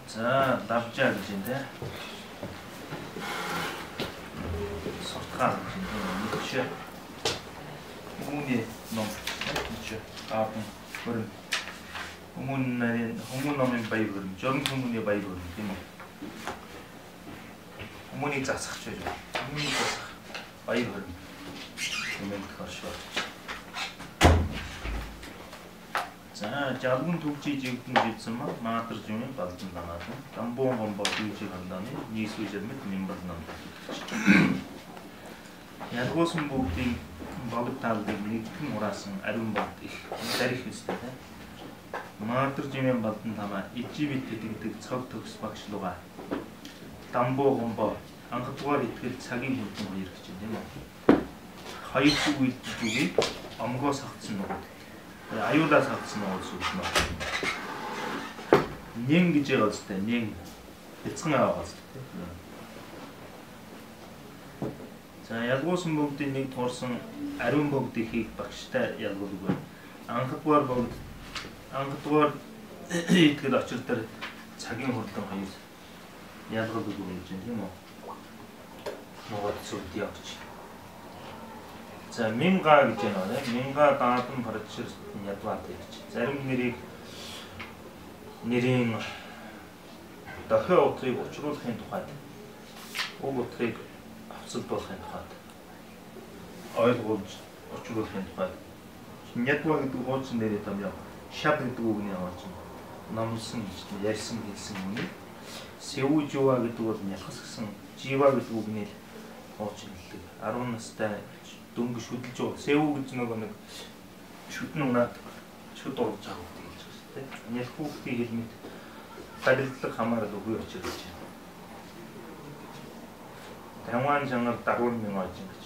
자, 납작 이제인데 석탄 이제 이치 홍문이 너무 이치 아픈 그런 홍문 나면 바이블 전 홍문이 바이블 이모 홍문이 자삭 줘줘 홍문이 자삭 바이블 이면 그것이 자, 작은 독지 지금 있지만 마트 중에 받은 나라도 담보원 건보 유지 간다니 니수제면 민버는다. 야고슨 복디 바부탈데 니큰 오라슨 아름바티 다리히스데 마트 중에 받은 다마 이집이 되게 적덕스 박실로가 담보 건보 안가투와리 그 자기 물품 이렇게 되네. 하이프 위쪽이 암거 삭진 거 아유다 삭스 나올 수 있구나. 닝기 찍었을 때, 닝. 배층아 갔을 때. 자, 야고슨 복디 닝 торсон 아름 복디 хийх багштай ялгуулгүй. Анхдугаар бүгд анхдугаар итгэл очир дээр цагийн хурдан хоёр ялгуулгүй гэж юм тийм үү? Могод зүгт явчих. 자, 민가 있잖아요. 민가 다음 버릇을 ядваад гэж. Зарим нэрийн дахиад утгыг учруулахын тухайд уг утгыг авцалдуулахын тухайд ойлгуулж учруулахын тухайд ядва гэдэг хуучин нэрээ тамяа шаб гэдэг үгний аваач намсан гэж ярьсан хэлсэн үний сэвүүжуа гэдэг бол нялхас гэсэн жива гэдэг үгний хуучин хэллэг 10 настай дөнгө шүдэлж байгаа. Сэвүү гэж нэг шүдэн унаад шүд орж байгаа гэдэг хэлж байна тийм. Нялх хүүхдийн хэлмэд барилдлага хамаарал үгүй очиж гэж байна. Тайван жанр дагуул мэн очиж гэж.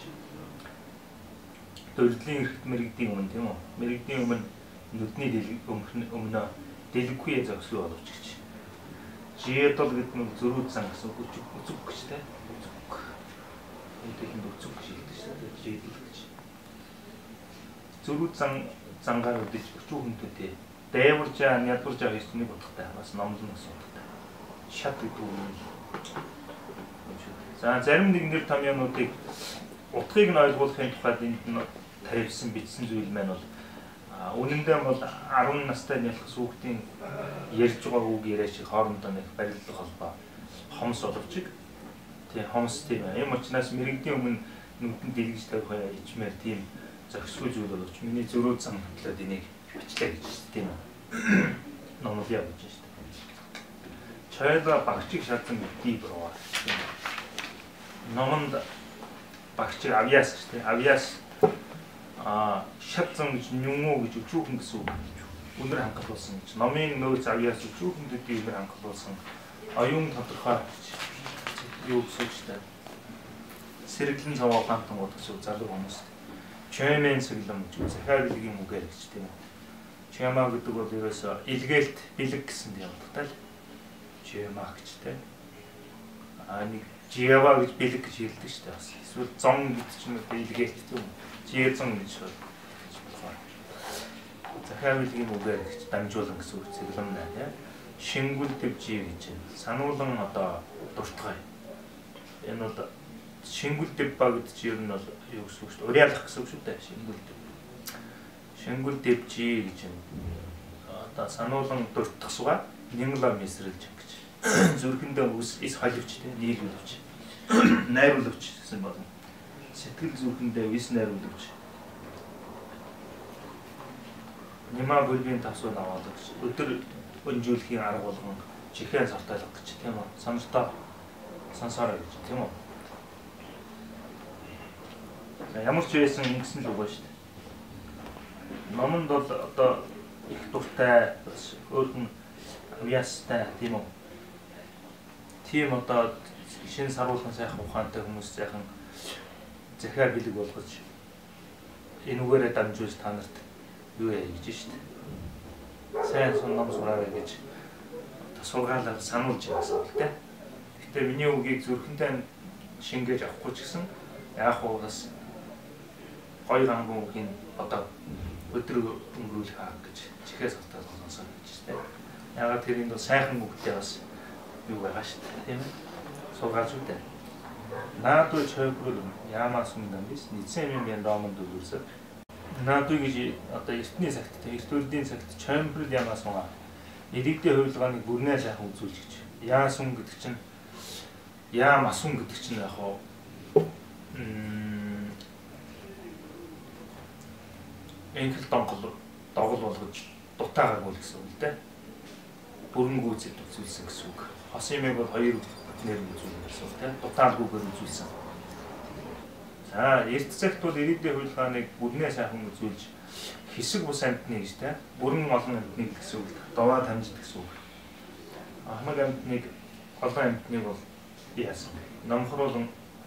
Төрлийн эрхт мэрэгдийн өмнө тийм үү? Мэрэгдийн өмнө нүдний өмнө дэлгэхгүй зогсоо боловч гэж. Жиэтол гэдэг нь зөрүүд зан гэсэн үг үзэг гэж тийм. Үүдэг нь үзэг гэж хэлдэг шүү дээ. Жиэтол зөрүүд зангаар үдэж өчүү хүнтэй дайваржаа ядваржаа хийсний бодохтой бас номлон асуудалтай шат гэдэг үг. За зарим нэгнэр тамиануудыг утгыг нь ойлгуулахын тухайд энд нь тавьсан бичсэн зүйл маань бол үнэндээ бол 10 настай нялхас хүүхдийн ярьж байгаа үг яриа шиг хоорондоо нэг барилдах холбоо хомс боловч тийм хомс тийм юм учраас мэрэгдийн өмнө нүдэн дэлгэж тавих ичмээр тийм зохисгүй зүйл боловч миний зөрүүд зам хөтлөөд энийг бичлээ гэж тийм үү. Номлоо гэж шүү дээ. Чойла багчиг шатсан гэдгийг буруу. Номонд багчиг авьяас шүү дээ. Авьяас шатсан гэж нүмүү гэж өчүүхэн гэсэн үг. Өнөр хангалтуулсан гэж. Номын нөөц авьяас өчүүхэн гэдгийг өнөр хангалтуулсан. Оюун тодорхой юу гэсэн үг шүү дээ. Сэргэлэн цаваа гантан гэдэг залуу хүмүүс. Чоймэн сэглэм гэж захиад билгийн үгээр гэж тийм үү. Чойма гэдэг бол ерөөсө илгээлт бэлэг гэсэн юм байна л. Чойма гэж тийм. Нэг жиава гэж бэлэг гэж хэлдэг шүү дээ бас. Эсвэл зон гэдэг чинь илгээлт тийм үү. Жиезон гэж байна. Захиад билгийн үгээр гэж дамжуулан гэсэн үг сэглэм нэ тийм. Шингүл дэвжи гэж сануулан одоо дуртгай. Энэ бол шингүл дэвба гэдэг чинь ер нь бол юу гэсэн үг шүү дээ. Уриалах гэсэн үг шүү дээ. Шингүл дэвжи гэж одоо сануулан дуртах суга нэмлам эсрэлж гэж. Зүрхэндээ ис холивч тийм нийлүүлвч. Найруулвч гэсэн болно. Сэтгэл зүрхэндээ ис найруулвч. Нима бүргийн тасуул аваад гэж. Өдөр өнжүүлэхийн арга болгон чихээ сартайлах гэж тийм үү. Санартаа сансараа гэж тийм үү. Ямар ч байсан ингэсэн л угаа шүү дээ. Номонд бол одоо их дуртай, өөрхөн авьяастай тийм үү. Тийм одоо шинэ саруулхан сайхан ухаантай хүмүүс сайхан захиа бэлэг болгож энэ үгээрээ дамжуулж та нарт юу яа гэж шүү дээ. Сайн ном сураарай гэж сургаалаар сануулж байсан л дээ. Гэтэ миний үгийг зүрхэндээ шингээж авахгүй ч гэсэн яах вэ бас хоёр ангын үгийн одоо өдөр өнгөрүүлэх аа гэж чихээс автаад сонсоо гэж байна. Ягаад тэр энэ сайхан үгтэй бас юу байгаа шүү дээ. Тийм ээ. Суугаад шүү дээ. Наадуу чойггүй яамаас өмнө биш нийцэн юм домонд үлэрсэ. Наадуу гэж одоо эртний цагт эртүрдийн цагт чоймбрл яамаас унаа. Иргэдийн хувилгааныг бүрнээ сайхан үзүүлж гэж. Яас хүн гэдэг чинь яам асун гэдэг чинь яг хоо энхэл донгол болгож дутаагаагүй гэсэн үг л дээ. Бүрэн гүйцэд үзүүлсэн гэсэн үг. Хос юмыг бол хоёр нэр үзүүлсэн гэсэн үг тийм. Дутаагүйгээр үзүүлсэн. За эрт цагт бол иргэдийн хувилгааныг бүрнээ сайхан үзүүлж хэсэг бус амьтны гэж тийм. Бүрэн олон амьтныг гэсэн үг. Доваа тамжид гэсэн үг. Хамаг амьтныг олон амьтныг бол яасан. Номхруулан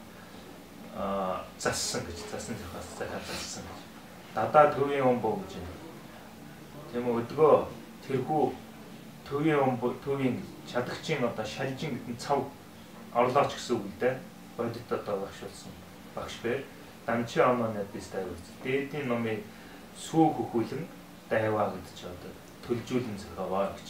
зассан гэж засан зохиос захиад зассан. Дадаа төвийн өмбөө гэж юм. Тийм үү өдгөө тэрхүү төвийн өмбөө төвийн чадагчийн одоо шалжин гэдэг цав орлооч гэсэн үг л дээ. Бодит одоо багшуулсан багш бэ. Дамчи онооны дэстэй үз. Дээдийн номыг сүү хөхүүлэн дайваа гэж ч одоо төлжүүлэн зохиоваа гэж.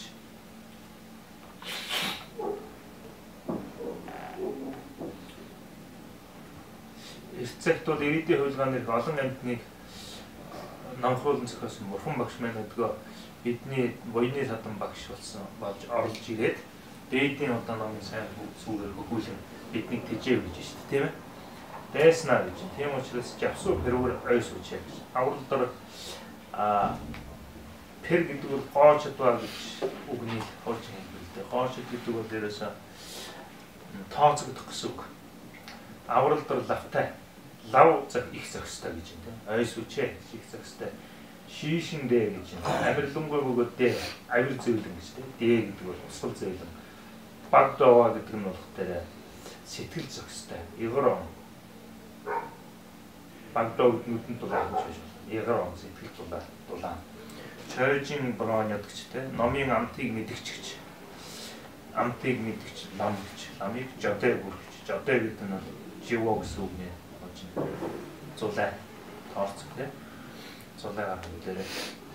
Эрт цагт бол иргэдийн хувилгааныг олон амьтныг намхруулан зохиосон Мурхан багш маань өдгөө бидний военны садан багш болсон болж орж ирээд дээдийн одоо номын сайн сүгээр хөгүүлэн биднийг тэжээ гэж шүү дээ тийм ээ. Дайснаа гэж. Тийм учраас жавсуу первэр ойс үчээ. Авралдар пер гэдэг бол гоочдваа гэж үгний болж хэлбэртэй. Гоочд гэдэг бол дээрээс тооцогдох гэсэн үг. Авралдар лавтай лав цаг их зохистой гэж юм тийм. Ойс үчээ их зохистой. Шишиндээ гэж юм. Амирлангой бөгөөд дээ авир зөөлөн гэж тийм. Дээ гэдэг бол усгал зөөлөн. Багдоваа гэдэг нь болох дээр сэтгэл зохистой. Игэр он. Багдов нүдэн дулаан гэж байна. Игэр он сэтгэл дулаан. Чойжин броон ядагч тийм. Номын амтыг мэдгчгч. Амтыг мэдгч лам гэж. Ламыг жодой бүргч. Жодой гэдэг нь бол живо гэсэн үг нэ. Зулай тоорцох тийм. Зулай гарах үлээрээ.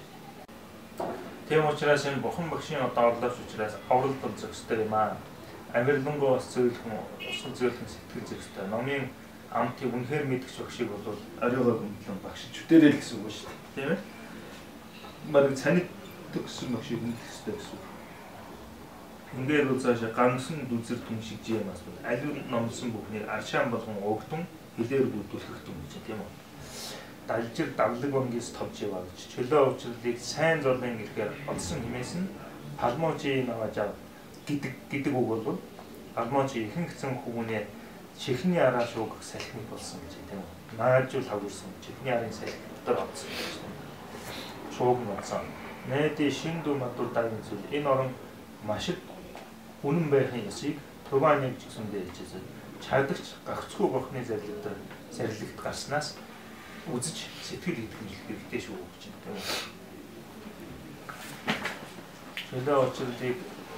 Тийм учраас энэ Бурхан багшийн одоо орлооч учраас авралт зохистой юм аа. Амирлангой бас зөөлхөн, усгал зөөлхөн сэтгэл зохистой. Номын амтыг үнэхээр мэдгч багшийг бол оройгоо гүндлэн багш чүтээрэл гэсэн үг шүү дээ. Тийм ээ. Марин цаник гэсэн багшийг мэдгч хэрэгтэй гэсэн үг. Ингээд бол цаашаа гансан дүзэр түн шиг жимаас бол аливаа номсон бүхнийг аршаан болгон өгтөн хэлээр бүрдүүлэх юм гэж тийм үү. Далжир давлаг бангис товж яваа гэж чөлөө өвчлөлийг сайн золын ирэхээр олсон хэмээс нь палмочи наваажаа гэдэг үг бол палмочи ихэнх зэн хүмүүний чихний араа шуугах салхиныг болсон гэж тийм үү. Наажуул хаврсан чихний арын салхи дотор олсон гэж тийм. Шууг нь олсон. Найдын шин дүү мадур дагийн зүйл энэ орон маш их үнэн байхын ёсыг төвөөний ч гэсэндээ хэлжээ. Чадагч гагцхүү бурхны зарилэгт гарснаас үзэж сэтгэл итгэх хэрэгтэй шүү гэж юм. Чөлөө өвчлөлийг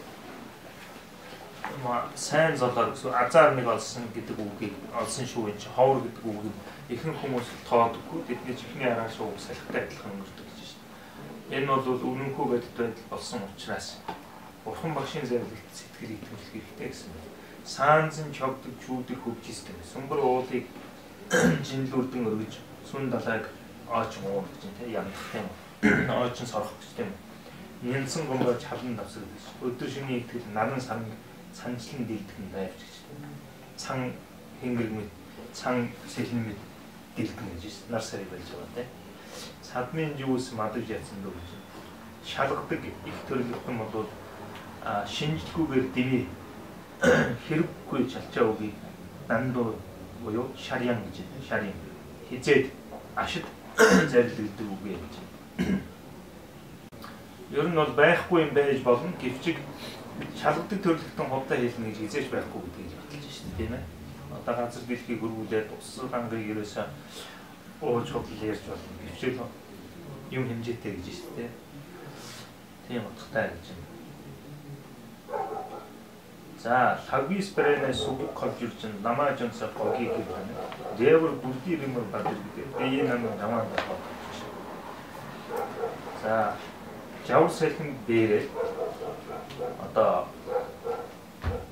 сайн золоор гэсэн азар нэг олсон гэдэг үгийг олсон шүү энэ ховор гэдэг үгийг ихэнх хүмүүс тоодоггүй тэдний чихний араа шууг салхитай адилхан өнгөрдөг гэж байна. Энэ бол үнэнхүү байдал болсон учраас Бурхан багшийн зарилэгт сэтгэл итгэх хэрэгтэй гэсэн байна. Саанзан чогдөг чүүдэр хөвжистэй. Сүмбэр уулыг жинлүүрдэн өргөж сүн далайг ооч муу гэж тийм ядах тийм. Ооч нь сорох гэж тийм. Нянсан гомбож халан давсаг гэж. Өдөр шөнийн итгэл наран санжлан дэлдэх нь байвч гэж тийм. Цан хэнгэр мэд, цан сэлэн мэд дэлдэх гэж нар сарыг болж байгаа тийм. Садмын юус мадаж ятсан дөө гэж. Шалгадаг их төрөлхтөн бол шинжилгүүгээр дэви хэрэггүй чалчаа үгийг дандуу буюу шарьян гэж байна. Шарьян хизээд ашид зарилэгдэг үг гэж. Ер нь бол байхгүй юм байж болно. Гэвч шалгадаг төрөлхтөн хувьдаа хэлнэ гэж хизээж байхгүй гэдгийг баталж шээ тийм ээ. Одоо газар дэлхийг хөрвүүлээд ус хангыг ерөөсөө ууж хөдөл ярьж болно. Гэвч юм хэмжээтэй гэж шээ тийм. Тийм утгатай гэж байна. За, лагвис перенэ субук колжурч намаа жонсо гоги гэх юм. Дэвэр бүрдий рэмэр бадэр гэдэг. Дэйн намаа намаа байна. За, жавар салхин дээрээ одоо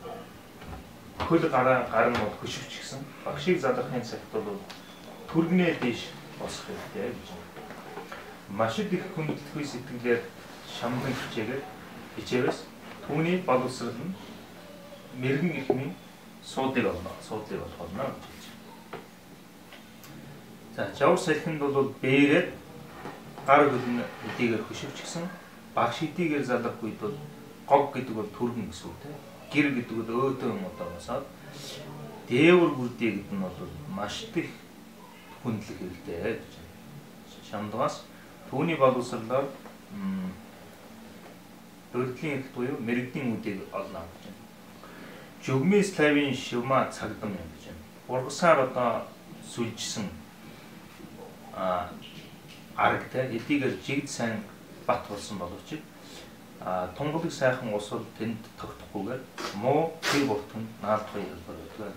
хөл гарна бол хөшөвч гэсэн. Багшийг залгахын цагт бол түргнээ дэш босох хэрэгтэй гэж байна. Маш их хүндлэхгүй сэтгэлээр шамдан хичээвээс түүний боловсрол нь мэрэгэн ихний суудлыг олно гэж байна. За жавар салхинд бол бээрээд гар хөлн эдийгээр хөшөвч гэсэн. Багш эдийгээр залгах үед бол гог гэдэг бол түргэн гэсэн үг тийм. Гэр гэдэг бол өөдөө юм одоосаад дээвэр бүрдээ гэдэг нь бол маш их хүндлэх хэрэгтэй гэж байна. Шамдгаас түүний боловсролоор өргөдлийн эрхт буюу мэрэгдийн үдийг олно гэж байна. Жугмын славийн шивма цагдам юм гэж байна. Ургасаар одоо сүлжсэн аргатай эдийгээр жигд сайн бат болсон боловч тунгалаг сайхан ус бол тэнд тогтохгүйгээр муу тэр буртан наалдах ялбар байдаг.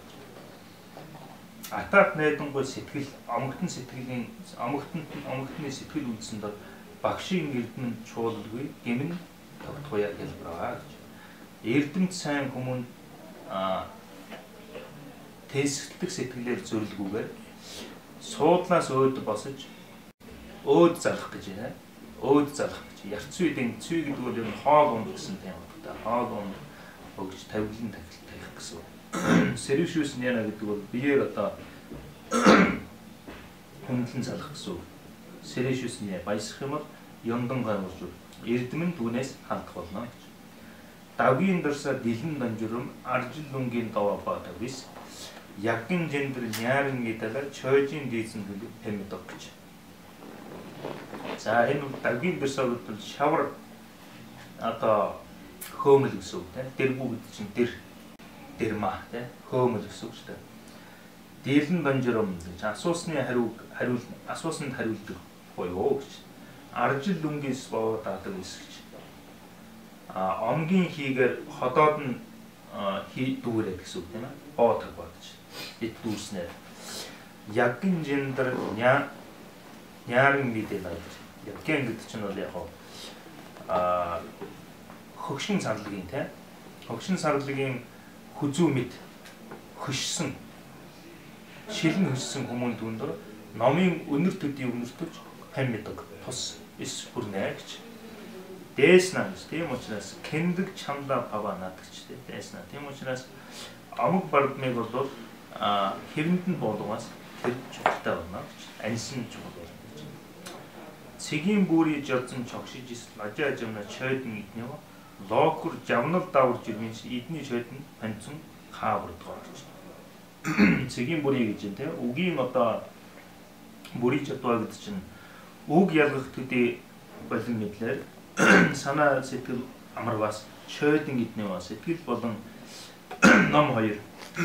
Атаат найдангуй сэтгэл омогтны сэтгэлийн омогтны сэтгэл үйлсэнд багшийн эрдэмэнд чуулалгүй гэмн тогтох ялбар гэж. Эрдэмт сайн хүмүүнд тэсгэлтэх сэтгэлээр зөвлөгүүгээр суудлаас өөд босож өөд залах гэж байна. Өөд залах гэж. Ярц үеийн цүй гэдэг бол энэ хоол унд гэсэн тийм утгатай. Хоол унд өгч тавилан тавих гэсэн. Сервишюс няна гэдэг бол биеэр одоо хүндлэн залах гэсэн. Сервишюс няна баясах юм бол ёндан гайвуулж эрдэмэн түүнээс хандах болно гэж. Давгийн дөрсө дэлэн данжурам аржил лунгийн даваа ба тавис ягин жендэр няарын гэдэлэр чойжин дийсэн гэдэг хэмэдэг гэж. За энэ давгийн дөрсө бол шавар одоо хөөмөл гэсэн үг тийм. Дэргүү гэдэг чинь дэрма тийм хөөмөл гэсэн үг шүү дээ. Дэлэн данжурам гэж асуусанд хариулдаг боёо гэж. Аржил лунгис боо даадаг эсгэж. Омгийн хийгээр ходоод нь дүүрээд гэсэн үг тийм ээ. Боо таг бодож. Эд дүүрснээр ягин жендэр няарын мэдээ найдаж. Ягин гэдэг чинь бол яг хөгшин сарлагын тийм. Хөгшин сарлагын хүзүү мэд хөшсөн шилэн хөшсөн хүмүүн дүндэр номын өнөр төдий өнөртөж хам мэдэг тус эс хүрнэ гэж. Дээснаа тийм учраас кэндэг чамда пава надагч тийм дээснаа. Тийм учраас амг бардмыг бол хэрэнд нь болгоомас тэр чухалтай байна гэж. Аньсан чухал байна гэж. Цэгийн бүрий жолцсон чогшиж ис лажаа жамна чойдны иднээ локур жамнал давж ирмэнс идний чойдны панцсан хааврдгаа гэж. Цэгийн бүрий гэж тийм үгийн одоо бүрий чадвар гэдэг чинь үг ялгах төдий болон мэдлэр санаа сэтгэл амарвас чойдын гэдний бас сэтгэл болон ном хоёр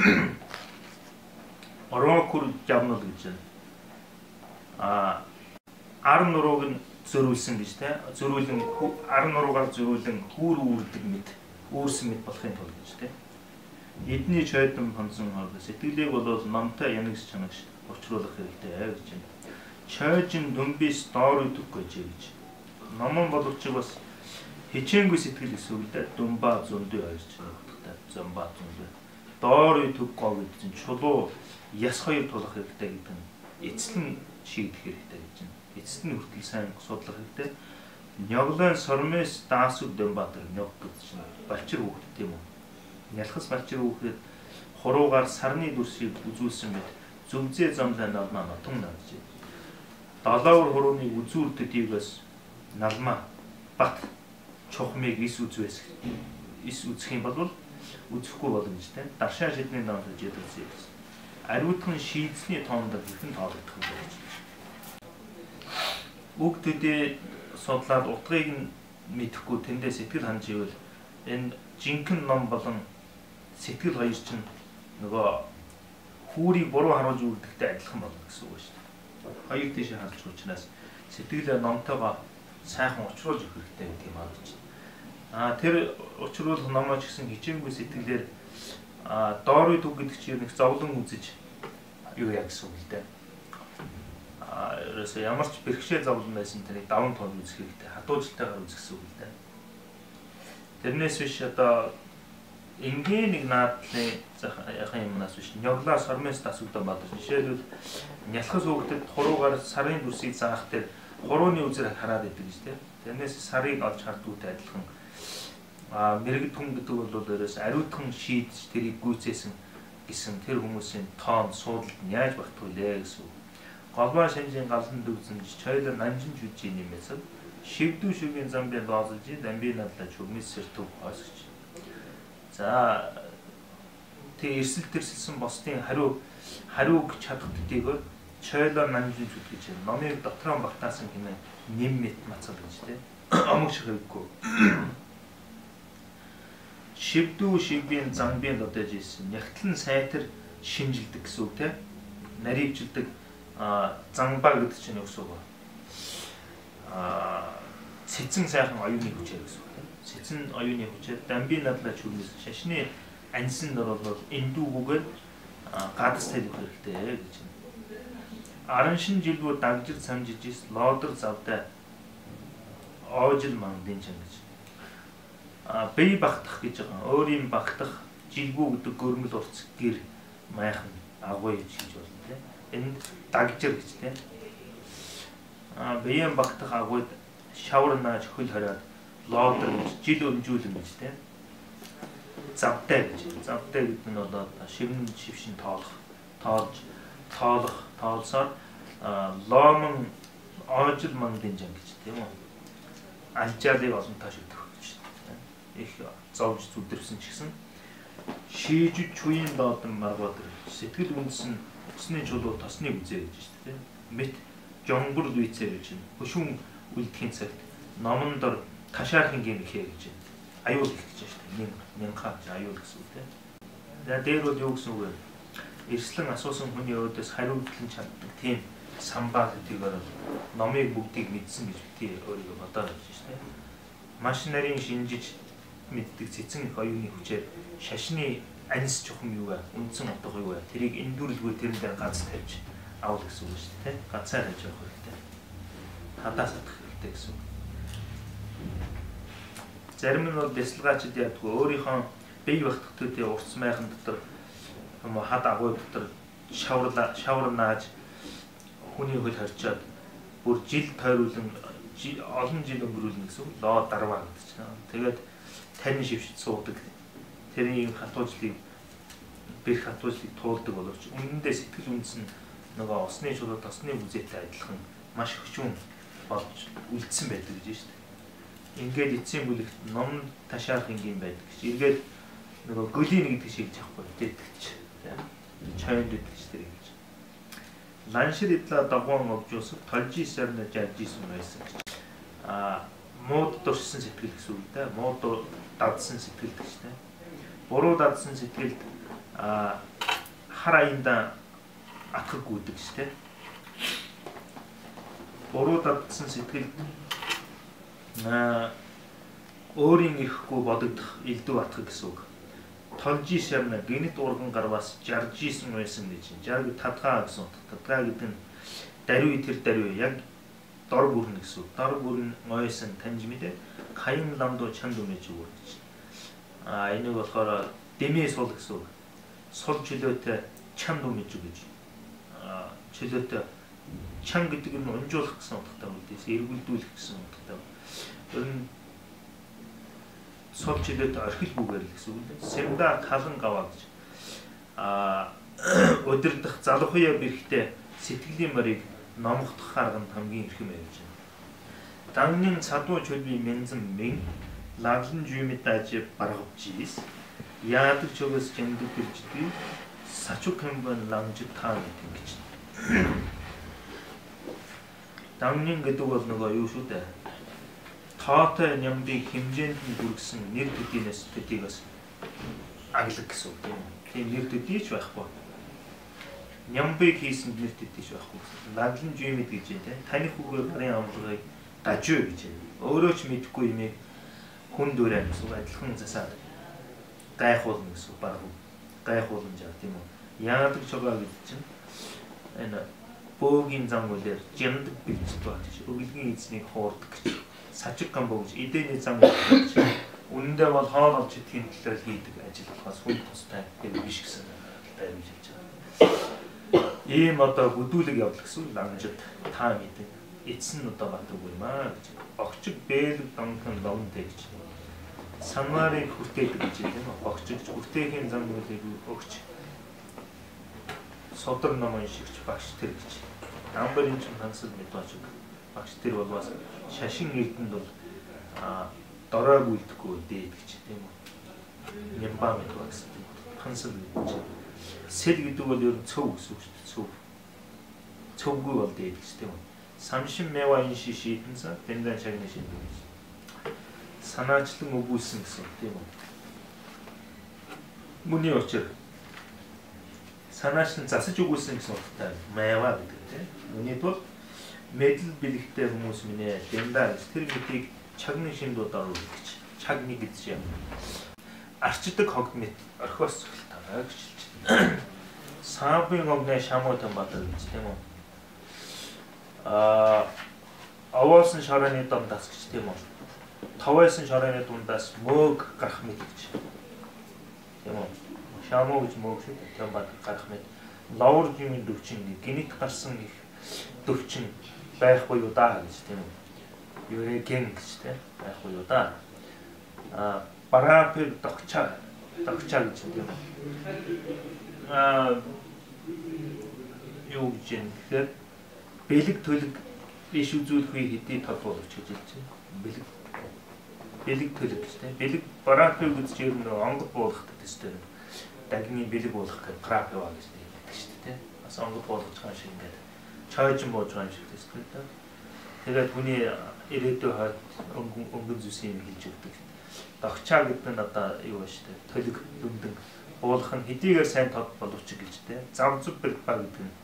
орокур жамнал гэж байна. Ар нурууг нь зөрүүлсэн гэж те зөрүүлэн ар нуруугаар зөрүүлэн хүүр үүрдэг мэд үүрсэн мэд болохын тулд гэж те эдний чойдон хонсон хол сэтгэлийг бол номтой янагс чанагш учруулах хэрэгтэй гэж байна. Чойжин дүмбис доор үдэх гэж. Номон боловч бас хичээнгүй сэтгэл эсвэл дүмба зөндөө ойрч байгаа. Зомба зөндөө. Доор үдэх гоо гэдэг чинь чулуу яс хоёр тулах хэрэгтэй гэдэг нь эцлэн шийдэх хэрэгтэй гэж байна. Эцэст нь хүртэл сайн судлах хэрэгтэй. Нёглон сормес даасуд дөмбатэр нёгдөг чинь балчир хүүхэд тийм үү. Нялхас балчир хүүхэд хуруугаар сарны дүрсийг үзүүлсэн мэт зүгзээ замлаа навнаа нотон навж. Далавар хурууны үзүүр төдийгөөс налма бат чухмыг ис үзэх юм бол үзэхгүй болно гэж тийм. Даршаа шидний ном гэж яддаг зүйл. Ариутхан шийдсний тоонд хэрхэн тоологдох юм бэ? Үг төдий судлаад утгыг нь мэдэхгүй тэндээ сэтгэл ханж ивэл энэ жинхэнэ ном болон сэтгэл хоёр чинь нөгөө хүүрийг буруу харуулж үлдэхтэй адилхан болно гэсэн үг шүү дээ. Хоёр тийш харж учраас сэтгэлээ номтойгоо сайхан учруулж өгөх хэрэгтэй гэдэг юм аа гэж. Тэр учруулах номоо ч гэсэн хичээнгүй сэтгэлээр доорой төг гэдэг чинь нэг зовлон үзэж юу яа гэсэн үг л дээ. Ерөөсөө ямар ч бэрхшээл зовлон байсан тэрийг даван тун үзэх хэрэгтэй, хадуужилтайгаар үзэх гэсэн үг л дээ. Тэрнээс биш одоо Энгийн нэг наадлын яхан юмнаас биш нёглаа сормоос тасагдсан бадаг. Жишээлбэл нялхас хөөгдөд хуруугаар сарын дүрсийг заах дээр хурууны үзэр хараад идэг гэж тийм. Тэрнээс сарыг олж хардгуутай адилхан мэрэгд хүн гэдэг бол өөрөөс ариутхан шийдэж тэрийг гүйцээсэн гэсэн тэр хүмүүсийн тоон суудалд нь яаж багтах вэ гэсэн. Голбоо шинжийн галан дүүзэмж чойло нанжин жүжиг нэмээсэд шивдүү шүгийн замбын лоозж дамби надлаж хүмэс сэртөв хойсгч. За тэг эрсэл тэрсэлсэн босдын хариу гэж чадах төдийгөө чойло нанжин жүжиг гэж номыг дотроо багтаасан хэмээн нэм мэт мацал гэж тийм. Амг шигэггүй. Шивдүү шивбийн замбын додож ийсэн ягтлан сайтар шинжилдэг гэсэн үг тийм. Наривжилдэг замбаа гэдэг чинь юу гэсэн үг вэ? Цэцэн сайхан оюуны хүчээр гэсэн үг. Цэцэн оюуны хүчээр дамби надлаж хүмээс шашны аньсан дор бол эндүүгүүгээр гадас тавих хэрэгтэй гэж байна. Аран шин жилбүү дагжир самжиж ис лодор завтай оожил мандын ч гэж. Бэй багтах гэж байгаа. Өөрийн багтах жилбүү гэдэг гөрмөл урц гэр майхан агуу гэж болно тийм. Энд дагжир гэж тийм. Бэйэн багтах агууд шавар нааж хөл хариад лодор гэж жил өмжүүлэн гэж тийм. Завтай гэж. Завтай гэдэг нь бол шившин тоолсоор ломон оожил мандын жан гэж тийм үү. Алжаалыг олон тааш өгөх гэж. Их зовж зүдэрсэн ч гэсэн шийжүд чуйн доодан маргууд сэтгэл үндсэн усны чулуу тосны үзээ гэж тийм. Мэт жомбор үйцээ гэж байна. Хөшүүн үлдэхийн цагт номон дор ташаархын гэмхээ гэж байна. Аюул гэж байна. Нянхаа гэж аюул гэсэн үг тийм. За дээр бол юу гэсэн үг вэ? Эрслэн асуусан хүний өөдөөс хариултлан чаддаг тийм самбаа гэдгээр номыг бүгдийг мэдсэн гэж бити өөрийгөө бодоод байна шүү дээ. Маш нарийн шинжиж мэддэг цэцэн их оюуны хүчээр шашны анис чухам юу вэ? Үндсэн утга юу вэ? Тэрийг эндүрлгүй тэрэн дээр гац тавьж авах гэсэн үг шүү дээ. Гацаар хийж явах хэрэгтэй. Хадаас атах хэрэгтэй гэсэн үг. Зарим нь бол бясалгаачд яадгүй өөрийнхөө бие багтахтуудын урт майхан дотор хад агуу дотор шавар нааж хүний хөл харьчаад бүр жил тойруулан олон жил өнгөрүүлнэ гэсэн үг. Лоо дарваа гэдэг чинь. Тэгээд тань шившид суудаг. Тэрийн хатуужлыг бэрх хатуужлыг туулдаг боловч үнэндээ сэтгэл үндэс нь нөгөө усны чулуу тосны үзээтэй адилхан маш хөчүүн болж үлдсэн байдаг гэж байна шүү дээ. Ингээд эцсийн бүлэгт ном ташаах юм байдаг гэж. Эргээд нөгөө гөлийг гэдэг шиг жахгүй дээдгч. Чойнд дээдгч тэр гэж. Ланшир идла дагуун овжуулсад толжи сарна жажижсэн байсан гэж. Мууд дурсан сэтгэл гэсэн үг дээ. Мууд дадсан сэтгэл гэж дээ. Буруу дадсан сэтгэлд хар аянда атгах гүйдэг шүү дээ. Буруу дадсан сэтгэлд өөрийн ирэхгүй бодогдох элдв атгах гэсэн үг. Толжи сарна гинэт урган гарвас жаржижсэн байсан гэж. Жарг тадгаа гэсэн үг. Тадгаа гэдэг нь даруй тэр даруй яг дор бүрнэ гэсэн үг. Дор бүрн ойсон таньж мэдээ хаян ламдуу чанд өмэж өгөх гэж. Энийг болохоор дэмээ сул гэсэн үг. Сул чөлөөтэй чанд өмэж өгч. Чөлөөтэй чан гэдэг нь унжуулах гэсэн утгатай үлдээс эргүүлдүүлэх гэсэн утгатай. Тэр нь сул чөлөөтэй орхил бүгээр л гэсэн үг. Сэмда талан гаваа гэж. Өдөрдох залхуяа бэрхтээ сэтгэлийн морийг номхдох харганд хамгийн эрхэм байж байна. Даннын цадуу чөлбий мензэн мен лаглан жүймэд ажи баргавчис яадаг чогос чэндэг гэрчдээ сачук хэмбэн ламжид таа гэж. Даннын гэдэг бол нөгөө юу шүү дээ. Тоотой нямбыг хэмжээнд нь бүргсэн нэр төдийнээс төдийгөөс аглаг гэсэн үг тийм. Тийм нэр төдий ч байхгүй. Нямбыг хийсэн нэр төдий ч байхгүй. Лаглан жүймэд гэж тийм. Таны хүүгээр гарын амлагыг гажуу гэж. Өөрөө ч мэдэхгүй юмыг хүн дөрөө гэсэн адилхан засаад гайхуулна гэсэн баг гайхуулна жаа тийм үү. Яадаг чогаа гэдэг чинь энэ бөөгийн зам үлээр жимдэг бэлчд багч өглөгийн эзнийг хуурдаг гэж. Сажиг гамбо гэж эдэний зам гэж Үнэндээ бол хоол олж идэхин төлөө хийдэг ажил болохоос хүн тустай гэдэг биш гэсэн байрамжилж байгаа. Ийм одоо хөдөлгөг явуул гэсэн амжид та мэдэн эцэн одоо батгүй юм аа гэж. Огчиг бэлэг домхон ломтэй гэж. Санварыг хүртээдэг гэж юм аа. Огчиг хүртээхийн зам үлийг өгч. Содор намын шигч багш тэр гэж. Амбарын ч хансал мэдээж багш тэр бол бас шашин эрдэнд бол доройг үлдэхгүй дээд гэж тийм үү. Нямбаа мэдгүй гэсэн. Хансал гэж. Сэл гэдэг бол ер нь цөв гэсэн үг шүү дээ. Цөв. Цөвгүй бол дээд гэж тийм үү. Самшин мэваин шишидэнса тэндан шагны шиндэ. Санаачлан өгүүлсэн гэсэн тийм үү. Мөний очир санаачлан засаж өгүүлсэн гэсэн утгатай мэва гэдэг тийм. Үүний тул мэдл бэлэгтэй хүмүүс минь дэндаа тэр мэдийг чагны шиндуудаар үлдэж чагны гэж юм. Арчдаг хогд мэт орхиос цогтолтой гэж хэлж байна. Саабын огны шамуутан бадар гэж тийм үү. Авуулсан шороны дундаас гэж тийм үү. Тавайсан шороны дундаас мөөг гарах мэт гэж. Тийм үү. Шамуу гэж мөөг тийм бадар гарах мэт. Лавр юм дөвчин гинит гарсан их дөвчин байхгүй юу даа гэж тийм үү. Юреген гэж тийм байхгүй юу да. Бараапэр догчаа гэж тийм үү. Юу гэж юм тэгэхээр бэлэг төлөг иш үзүүлэх үе хэдий толгой өгч гэж хэлж байна. Бэлэг төлөг гэж тийм. Бэлэг бараапэр гэж ер нь онгод буулгахад тест дээр дагны бэлэг буулгах гэж прапива гэж хэлдэг шүү дээ тийм. Бас онгод буулгаж байгаа шиг ингээд чойжин бууж байгаа шиг тест дээр. Тэгээд хүний ирээдүйн хойд өнгөн зүсийн юм хэлж өгдөг. Догчаа гэдэг нь одоо юу вэ штэ төлөг дүндэн уулах нь хэдийгээр сайн тод боловч гэж тэ. Зав зүв бэлба гэдэг нь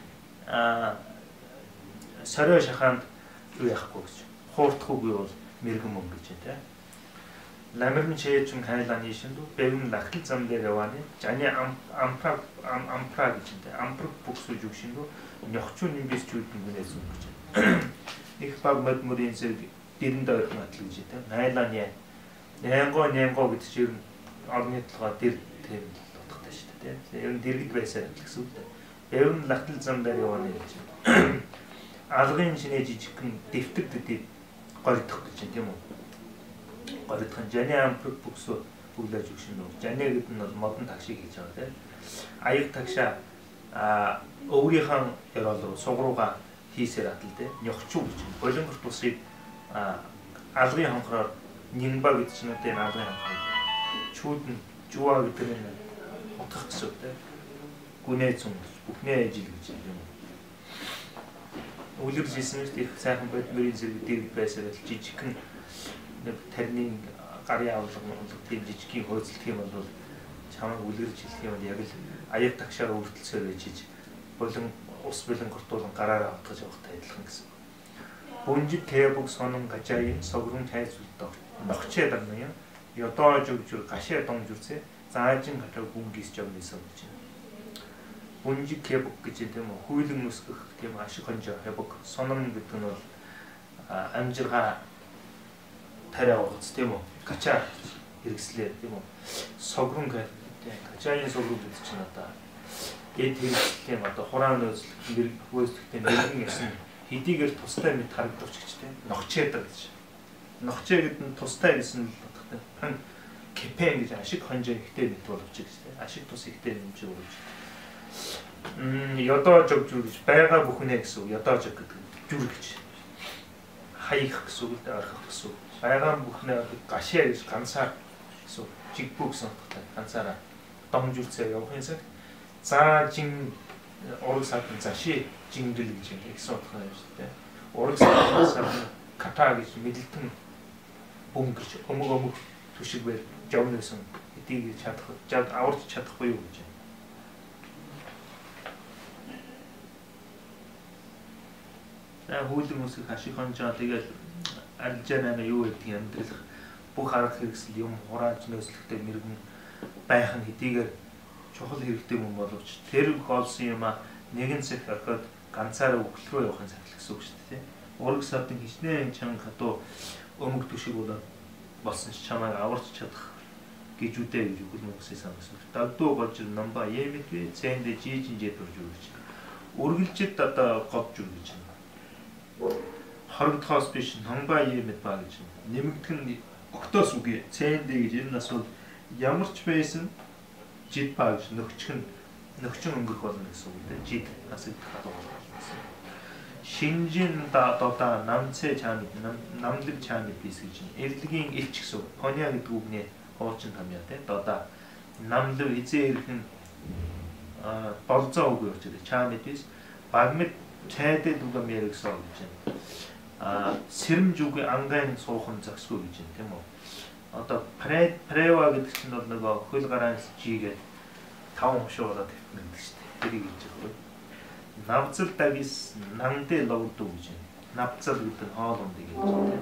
сорой шахаанд юу яахгүй гэж. Хуурдахгүй бол мэрэгэн мөн гэж тэ. Ламрын чээжин хайлааны шиндүү бэвэн лахил зам дээр явааны. Жаны ампра гэж тэ. Ампр бүксүж үг шиндүү нёхчуу нимбис чүүдэн гүнээс үг гэж. Их баг модмурын зэрэг дэрэнд ойрхон атал гэж тийм. Найлааны нямго гэдэг чинь орны толгой дэр тийм утгатай шүү дээ тийм. Ер нь дэргэд байсаар гэсэн үг дээ. Эвэн лахтал зам дээр явааны гэж. Алгын шинэ жижигхэн дэвтэр дэдий горидох гэж тийм үү. Горидох жаны ампрыг бүксөө бүглэж өгш нь. Жаны гэдэг нь бол модон такшиг хийж байгаа тийм. Аяг такшаа өвгийнхэн ярал руу сугрууга хийсээр атал дээ. Нёхчуу гэж. Болонгор тусыг алгын хонхороор нинба гэдэг чинь одоо энэ алгын хонхор чүүдэн жуа гэдэг нь утгах гэсэн үг дээ. Гүнээ зүүн бүхнээ ажил гэж юм. Үлэрж ирсэн их сайхан бодмөрийн зэрэг дэрэг байсаар л жижигхэн нэг тарины гарын авлага тийм жижигхэн хөөцөлдөх юм бол чамайг үлэрж хэлэх юм бол яг л аяг тагшаар өртөлцөөр ээж болон ус бэлэн гортуулан гараараа утгаж явахтай адилхан гэсэн. Бүнжид тэбэг сонон гажаийн согрон тайзуулдаг ногчээ дарна юм. Ёдоо жигжүр гашаа домжүрсэ заажин хатаг гүнгис жавнисан гэж. Бүнжид тэбэг гэж тийм үү хуйлан нүсгэх тийм ашиг хонжоо хэбэг сонон гэдэг нь бол амжиргаа тариа угац тийм үү гачаа хэрэгслээ тийм үү согрон гэдэг гачааны согрон гэдэг чинь одоо эд хэрэгслийн одоо хураан нөөцлөх хөөцлөхтэй нэгэн ясна хэдийгээр тустай мэд харагдавч гэжтэй ногчээд гэж. Ногчээ гэдэг нь тустай гэсэн утгатай. Хан кепен гэж ашиг хонжоо ихтэй мэд боловч гэжтэй. Ашиг тус ихтэй нэмж өгч. Ёдоо жог гэж байгаа бүхнээ гэсэн. Ёдоо жог гэдэг жүр гэж. Хаях гэсэн үг л орхих гэсэн. Байгаа бүхнээ гашаа гэж ганцаар гэсэн. Жигбүү гэсэн утгатай. Ганцаараа домжүүлцээ явах юмсаг. Заажин ураг садан заши жингэл гэж гэсэн утгатай юм шүү дээ. Ураг садан ката гэж мэдлэлтэн бөм гэж өмг түшиг бэр жавнэсэн эдийг чадах жад аварч чадахгүй юу гэж. Хуулын үсэг хашиг хонжоо тэгэл арилжаанаа юу гэдэг амьдрах бүх арга хэрэгсэл юм хурааж нөөцлөхтэй мэрэгэн байх нь хэдийгээр чухал хэрэгтэй юм боловч тэр олсон юм нэгэн цаг орхиод ганцаараа өглөө рүү явахын цагт гэсэн үг шүү дээ. Ураг савдын хичнээн чанга хатуу өмг түшиг болоод болсон ч чамайг аварч чадах гэж үдээ гэж Монгосыг санагсан. Дагдуу болж намба ямитвэ цэндэ жижинжэд орж өгч. Үргэлжид одоо говж үргэж байна. Хорогдохоос биш намба ямит ба гэж нэмэгдэх нь огтоос үгүй цэндэ гэж энэ асууд ямар ч байсан жид ба гэж нөхчин өнгөрөх болно гэсэн үг дээ. Жид асыг хадгалах гэсэн. Шинжин дата намцэ чамд намлэг чамд бис гэж эрлэгийн элч гэсэн поня гэдэг үгний хуучин тамья те дата намлэг эзээ ирхэн болцоо үг гэж чамд бис багмэд чайдэ дуга мэрэгсоо гэж сэрэмж үг ангайн суухан зөксгүй гэж тийм үү. Одоо прева гэдэг чинь бол нөгөө хөл гараанс жигээд 5 хушуугаар тавьсан гэдэг шүү дээ. Тэрийг хэлж байгаа. Навцал дагис нанде ловдуу гэж байна. Навцал гэдэг нь хоол ундыг гэж байна.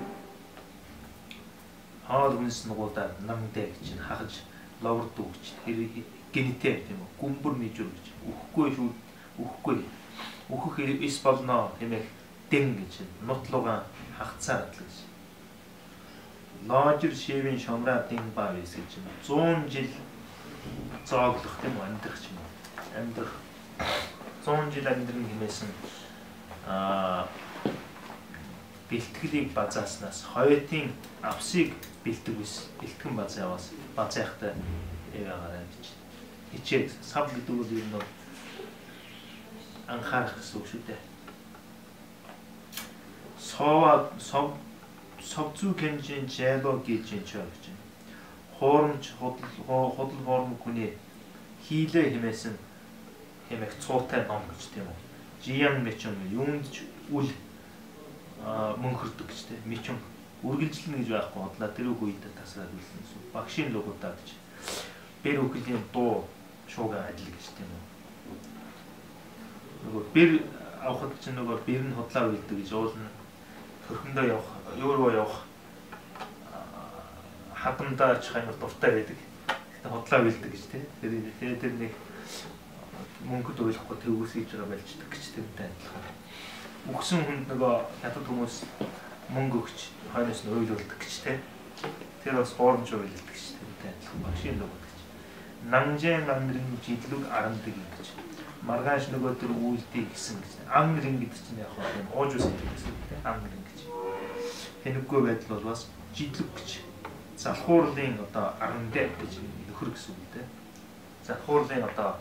Хоол үнс нугуудаар нанде гэж хахаж ловдуу гэж генитэ тийм үү. Гүмбэр нийжүү гэж. Үхэхгүй. Үхэх эс болно хэмээх дэн гэж нутлуугаан хагцаар атлаа гэж. Ложир шивэн шомраа дэн баа вэс гэж 100 жил зооглох тийм үү амьдрах юм. Амьдрах 100 жил амьдрын хэмээсэн бэлтгэлийг базааснаас хоёрын авсыг бэлтгэн базааваас базаахтай яваарай гэж хичээг сав гэдэг үг нь анхаарах гэсэн үг шүү дээ. Совзүү кэнжин жайлоо гэж чинь гэж байна. Хуурамч худал хоорм хүний хийлээ хэмээсэн хэмээх цуутай ном гэж тийм үү. Жиян мэчэн юунд ч үл мөнхөрдөг гэж тийм мэчэн үргэлжлэнэ гэж байхгүй бодлоо тэр үг үед тасраад үлсэн. Багшийн лугуудаа гэж бэр үхлийн дуу шууган адил гэж тийм үү. Нөгөө бэр авахд чинь нөгөө бэр нь худлаа үлддэг гэж уулна. Хөрхөндөө явах, юуруу явах хадамдаа чихээр дуртай байдаг. Гэтэ худлаа үлддэг гэж тийм. Тэр нэг мөнгөд ойлгохгүй төвөөс хийж байгаа байлждаг гэж тэрнтэй адилхан. Үгсэн хүнд нөгөө хятад хүмүүс мөнгө өгч хойноос нь уйлуулдаг гэж тийм. Тэр бас хоормж уйлуулдаг гэж тэрнтэй адилхан багшийн луг гэж. Нанжэн амрын жидлүг арандаг гэж. Маргааш нөгөө тэр үйлдэй гэсэн гэж. Амрын гэдэг чинь яг хоо юм ууж үсэх гэсэн тийм. Амрын гэж. Хэнэггүй байдал бол бас жидлүг гэж. Залхуурлын одоо арандэ гэж нөхөр гэсэн үг тийм. Залхуурлын одоо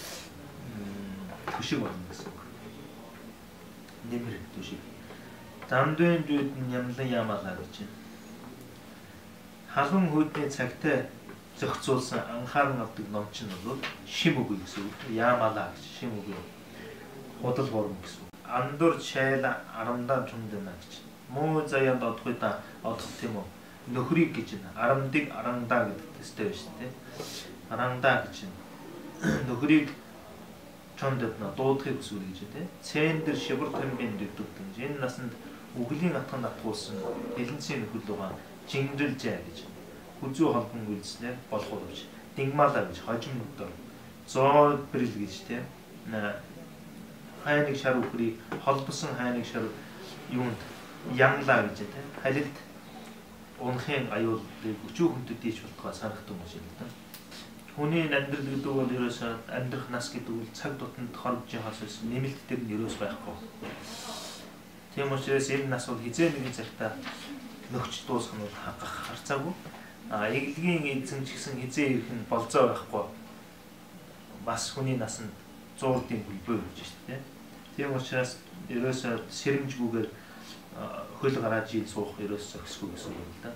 төшиг болно гэсэн үг. Нэмэр төшиг. Замдын дүйд нь ямлан ямаалаа гэж байна. Халуун хүйдний цагтай зохицуулсан анхааран авдаг ном чинь бол шим үгүй гэсэн үг. Ямаалаа гэж шим үгүй. Худал хором гэсэн үг. Андур чайла арамдан чундана гэж. Муу заяанд одохыда одох тийм үү. Нөхрийг гэж байна. Арамдыг арандаа гэдэг төстэй байна шүү дээ. Арандаа гэж байна. Нөхрийг чондод на дуудахыг хүсвэл гэж тийм. Цэндэр шивэр тамбин дэгдэгдэн. Энэ насанд үглийн атганд атгуулсан хэлэнцийн нөхөл байгаа жингрэлжээ гэж. Хүзүү холбон үйлснээр болох болж. Дингмалаа гэж хожим нүдээр. Зоо бэрэл гэж тийм. Хайныг шар үхрий холбосон хайныг шар юунд янглаа гэж тийм. Халилт унахын аюулыг өчүүхэн төдийч болтгоо санагдсан юм шиг л да. Хүний амьдрал гэдэг бол ерөөсөө амьдрах нас гэдэг үл цаг тутамд хорж яхаас нэмэлт төр нь ерөөс байхгүй. Тийм учраас энэ нас бол хизээ нэгэн цагтаа нөхч дуусах нь хагах харцаагүй. Эглэгийн эзэн ч гэсэн хизээ ирэх нь болзоо байхгүй. Бас хүний насанд 100-ийн хөлбөө гэж байна. Тийм учраас ерөөсөө сэрэмжгүйгээр хөл гараад жил суух ерөөс зохисгүй гэсэн үг л да.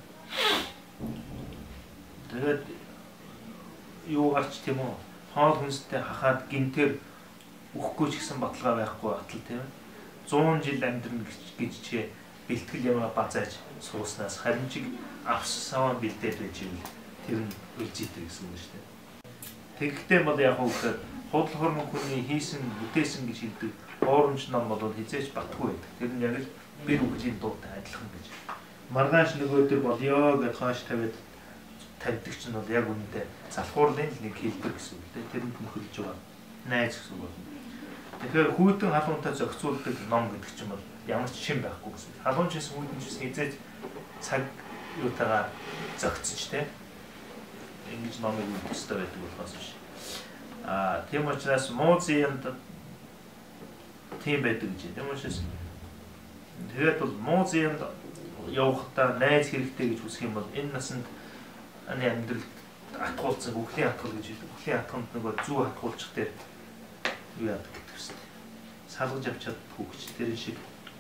Тэгээд юу гарч тийм үү? Хоол хүнстэй хахаад гинтэр үхэхгүй ч гэсэн баталгаа байхгүй батал тийм ээ. 100 жил амьдрна гэж чи бэлтгэл ямаа базааж сууснаас харин чиг авс саваа бэлдээд байж ивэл тэр нь үлзийтэй гэсэн үг шүү дээ. Тэгэхдээ бол яг үгээр худал хормон хүний хийсэн бүтээсэн гэж хэлдэг хуурамч ном бол хизээч батгүй байдаг. Тэр нь яг л бэр үглийн дуутай адилхан гэж. Маргааш нөгөө төр болёо гэж хойш тавьдаг чинь бол яг үүндээ залхуурлын нэг хэлбэр гэсэн үг дээ. Тэрэнд нөхөрлж байгаа найз гэсэн үг болно. Тэгэхээр хүйтэн халуунтай зохицуулдаг ном гэдэг чинь бол ямар ч шин байхгүй гэсэн. Халуун ч гэсэн хүйтэн ч гэсэн хизээж цаг юутайгаар зөгцөж тэ ингэж номыг өгөхтэй байдаг болохоос биш. Тийм учраас муузынд тийм байдаг гэж. Тийм учраас тэгээд бол муузынд явахдаа найз хэрэгтэй гэж үсэх юм бол энэ насанд амьдралд атгуулсан үхлийн атгал гэж байдаг. Үхлийн атганд нөгөө зүү атгуулчих дээр юу яадаг гэдэг юм. Салгаж авч чаддгүй гэж тэр шиг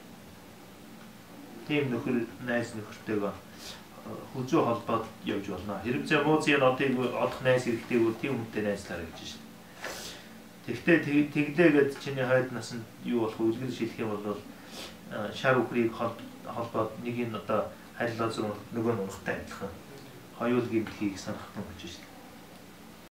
тийм нөхөр найз нөхөртэйгээ хүзүү холбоод явж болно. Хэрвээ муузын одыг одох найз хэрэгтэй бол тийм хүнтэй найзлаарай гэж шин. Тэгвэл тэглээгээд чиний хойд насанд юу болох үлгэр шилэх юм бол шар үхрийг холбоод нэг нь одоо харилцаа зурмал нөгөө нь унахтай адилхан хоёул гэмтхийг санах нь гэж шин.